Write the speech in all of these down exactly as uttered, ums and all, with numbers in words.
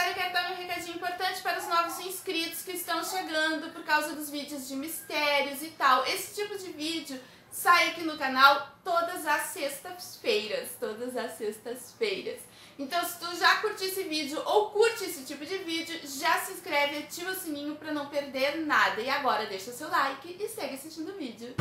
agora eu quero dar um recadinho importante para os novos inscritos que estão chegando por causa dos vídeos de mistérios e tal. Esse tipo de vídeo sai aqui no canal todas as sextas-feiras, todas as sextas-feiras. Então se tu já curtiu esse vídeo ou curte esse tipo de vídeo, já se inscreve e ativa o sininho para não perder nada. E agora deixa o seu like e segue assistindo o vídeo.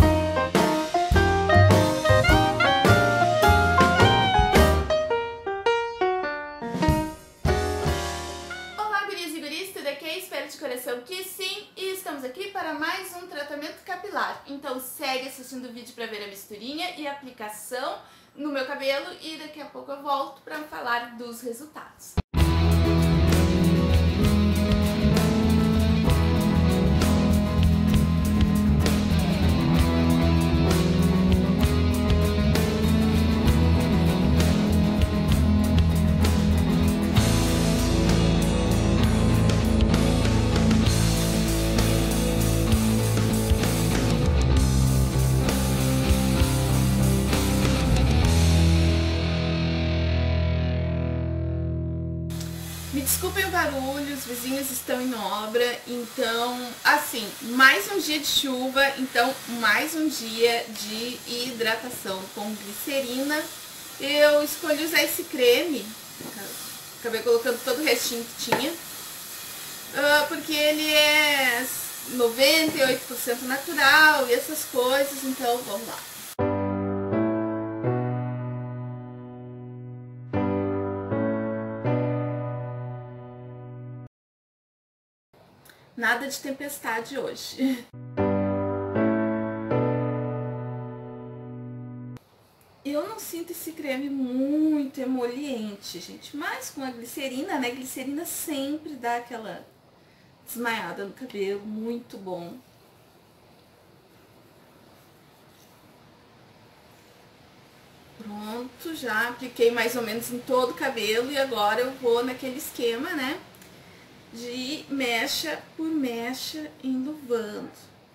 Espero de coração que sim, e estamos aqui para mais um tratamento capilar. Então segue assistindo o vídeo para ver a misturinha e a aplicação no meu cabelo e daqui a pouco eu volto para falar dos resultados. Me desculpem o barulho, os vizinhos estão em obra, então, assim, mais um dia de chuva, então mais um dia de hidratação com glicerina. Eu escolhi usar esse creme, acabei colocando todo o restinho que tinha, porque ele é noventa e oito por cento natural e essas coisas, então vamos lá. Nada de tempestade hoje. Eu não sinto esse creme muito emoliente, gente, mas com a glicerina, né? Glicerina sempre dá aquela desmaiada no cabelo, muito bom. Pronto, já apliquei mais ou menos em todo o cabelo e agora eu vou naquele esquema, né? De mecha por mecha enluvando.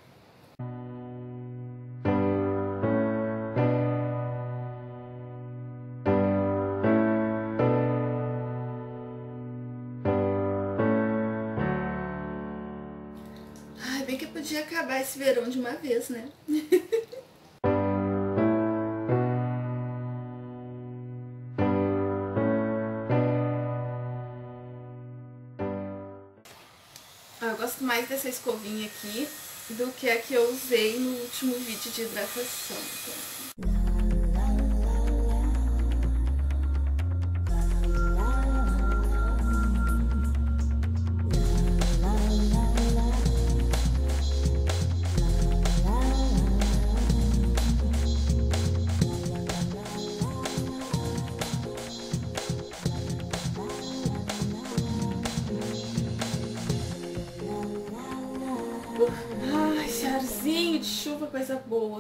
Ai, bem que eu podia acabar esse verão de uma vez, né? Eu gosto mais dessa escovinha aqui do que a que eu usei no último vídeo de hidratação. Então. Ai, esse arzinho de chuva, coisa boa.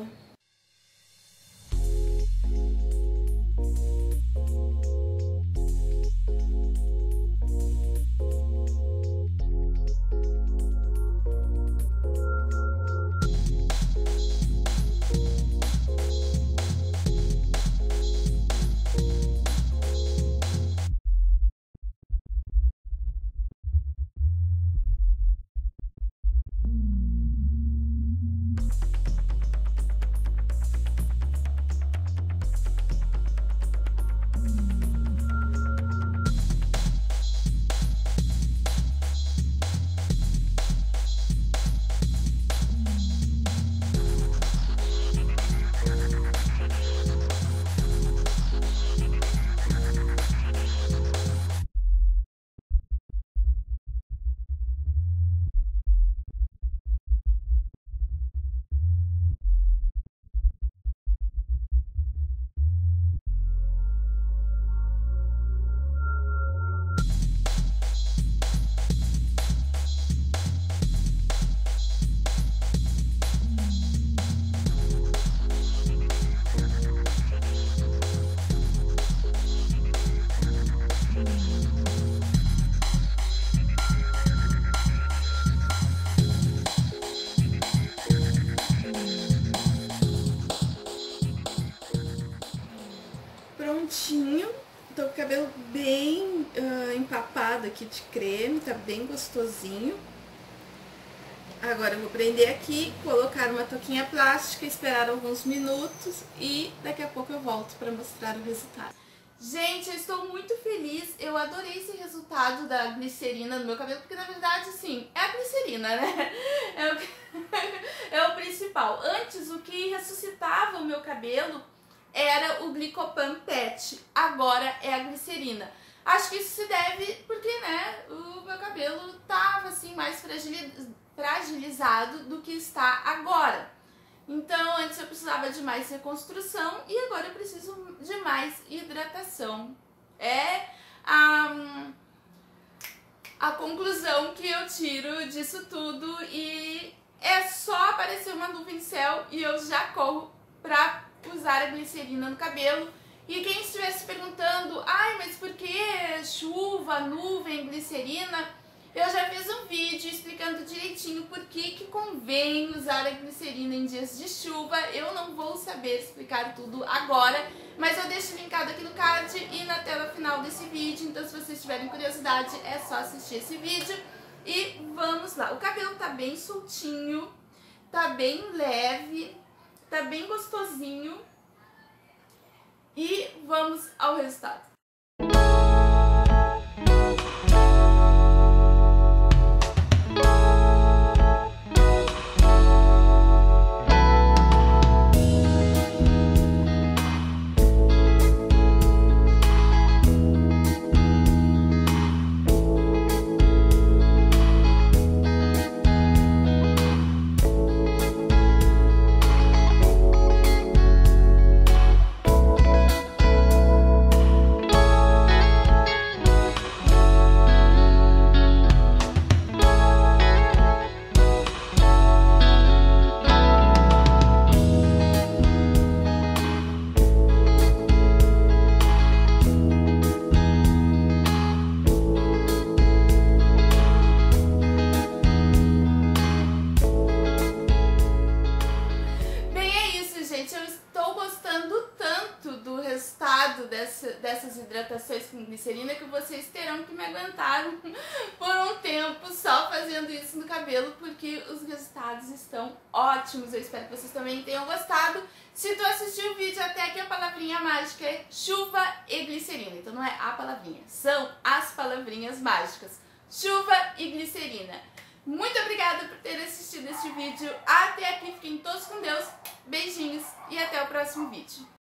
resultado aqui de creme, tá bem gostosinho. Agora eu vou prender aqui, colocar uma touquinha plástica, esperar alguns minutos e daqui a pouco eu volto para mostrar o resultado. Gente, eu estou muito feliz, eu adorei esse resultado da glicerina no meu cabelo, porque na verdade, assim, é a glicerina, né? É o, é o principal. Antes, o que ressuscitava o meu cabelo era o Glicopan Pet, agora é a glicerina. Acho que isso se deve porque, né, o meu cabelo tava, assim, mais fragilizado do que está agora. Então, antes eu precisava de mais reconstrução e agora eu preciso de mais hidratação. É a, a conclusão que eu tiro disso tudo e é só aparecer uma nuvem no céu e eu já corro pra usar a glicerina no cabelo. E quem estiver se perguntando, ai, mas por que chuva, nuvem, glicerina? Eu já fiz um vídeo explicando direitinho por que que convém usar a glicerina em dias de chuva. Eu não vou saber explicar tudo agora, mas eu deixo linkado aqui no card e na tela final desse vídeo. Então, se vocês tiverem curiosidade, é só assistir esse vídeo. E vamos lá. O cabelo tá bem soltinho, tá bem leve, tá bem gostosinho. E vamos ao resultado. Dessa, dessas hidratações com glicerina que vocês terão que me aguentar por um tempo só fazendo isso no cabelo, porque os resultados estão ótimos. Eu espero que vocês também tenham gostado. Se tu assistiu o vídeo até aqui, a palavrinha mágica é chuva e glicerina. Então não é a palavrinha, são as palavrinhas mágicas, chuva e glicerina. Muito obrigada por ter assistido este vídeo até aqui. Fiquem todos com Deus, beijinhos e até o próximo vídeo.